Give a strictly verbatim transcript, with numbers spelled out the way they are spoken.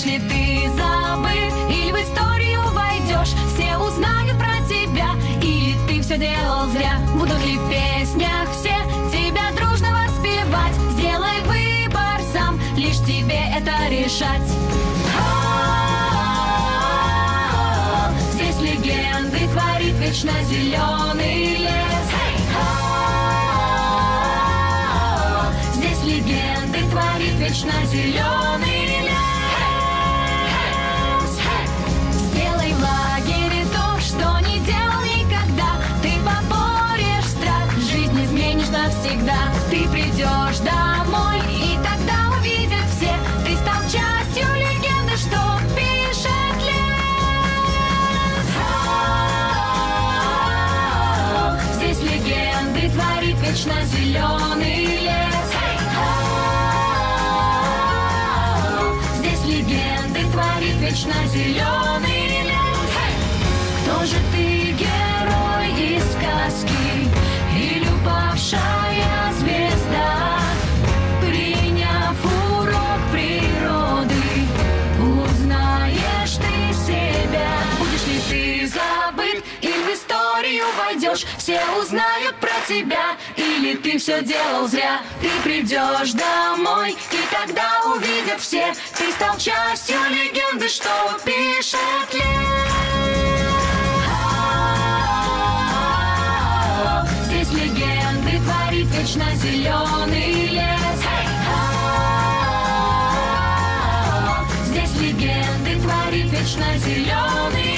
Будешь ли ты забыт, или в историю войдешь, все узнают про тебя, или ты все делал зря. Будут ли в песнях все тебя дружно воспевать? Сделай выбор сам, лишь тебе это решать. Здесь легенды творит вечно зеленый лес. Здесь легенды творит вечно зеленый лес. Сделай в лагере то, что не делал никогда. Ты поборешь страх, жизнь изменишь навсегда. Ты придешь домой, и тогда увидят все, ты стал частью легенды, что пишет лес. Здесь легенды творит вечно зеленый лес. Здесь легенды творит вечно зеленый лес. Кто же ты, герой из сказки, или упавшая звезда? Приняв урок природы, узнаешь ты себя. Будешь ли ты забыт, или в историю войдешь, все узнают про тебя, или ты все делал зря. Ты придешь домой, и тогда увидят все, ты стал частью легенды, что пишет лес. Здесь легенды творит вечно зеленый лес. Здесь легенды творит вечно зеленый